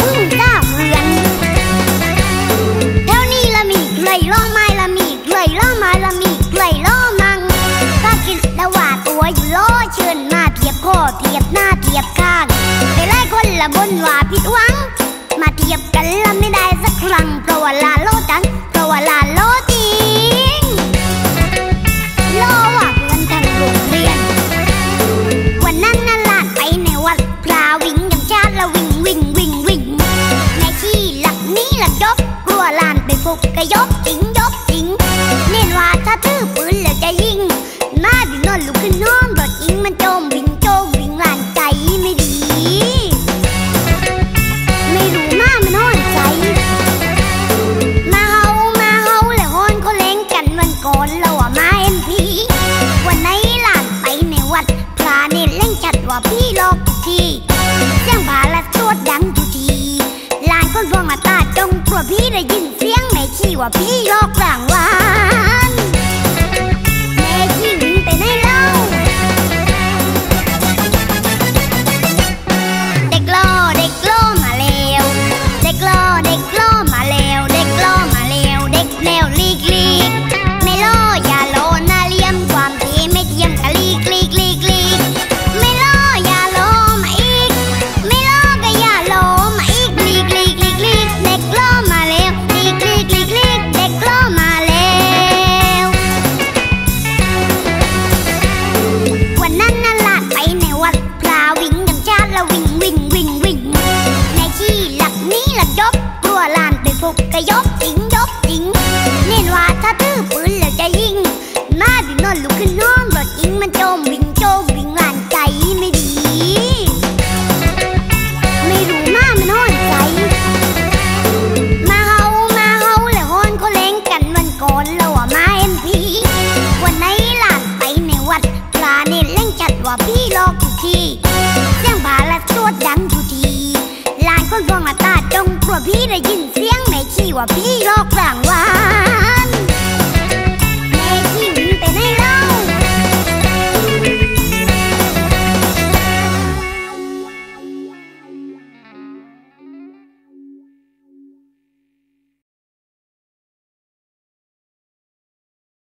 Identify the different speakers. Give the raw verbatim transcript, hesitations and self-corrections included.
Speaker 1: พึ่งจ้าเรือนแถวนี้ละมีเกยล่อไม้ละมีเกยล่อไม้ละมีเกยล่อมังถ้ากินละว่าตัวอยู่ล้อเชิญมาเทียบคอเทียบหน้าเทียบข้างไปไล่คนละบนว่าผิดหวังมาเทียบกันละไม่ได้สักครั้งเพราะว่าลาโลจังเพราะว่าลาโลจริงโลว่าเพื่อนทั้งโรงเรียนวันนั้นน่ะลาดไปในวัดพระวิ่งอย่างชาติละวิ่งวิ่งวิ่งวิ่งในที่หลักนี้หลักยกกลัวลานไปพบก็ยกจริงยกจริงเน้นว่าถ้าถือปืนแล้วจะยิงมาดินอนลุกขึ้นนอนรถยิงมันโจมวิ่งโจมวิ่งลานใจไม่ดีไม่รู้มามันนอนใจมาเฮามาเฮาแล้วฮอนเขาเล่นกันวันก่อนเราอะมาเอ็นพีวันไหนลานไปในวัดพระเนรเล่นจัดว่าพี่ลอกทุกทีเสียงบาละสวดดังทุกทีลานคนฟังมาตาจงกลัวพี่ได้ยินเสียงแม่ขี้ว่าพี่ลอกหลังวันแม่ขี้วิ่งไปไหนเล่าเด็กล้อเด็กล้อมาแล้วเด็กล้อเด็กล้อมาแล้วเด็กล้อมาแล้วเด็กแนวลีกลีกไม่ล้ออย่าโลน่าเลี่ยมความที่ไม่เทียมกะลีกลีกลีกลีกไม่ล้ออย่าโลมาอีกไม่ล้อก็อย่าโลมาอีกลีกลีกลีกลีกเด็กล้อมาแล้วลีกลีกลีกลีกเด็กล้อมาแล้ววันนั้นน่ะลาดไปในวัดพระวิ่งอย่างชาติละวิ่งวิ่งวิ่งวิ่งในที่หลักนี้หลักยกกลัวลานไปพบก็ยกจริงยกจริงเน้นว่าถ้าถือปืนแล้วจะยิงมาดินอนลุกขึ้นนอนรถยิงมันโจมวิ่งโจมวิ่งลานใจไม่ดีไม่รู้มามันนอนใจมาเฮามาเฮาแล้วฮอนเขาเล่นกันวันก่อนเราอะมาเอ็นพีวันไหนลานไปในวัดพระเนรเล่นจัดว่าพี่ลอกทุกทีเสียงบาละสวดดังทุกทีลานคนฟังมาตาจงกลัวพี่ได้ยินเสียงแม่ขี้ว่าพี่ลอกหลังวัน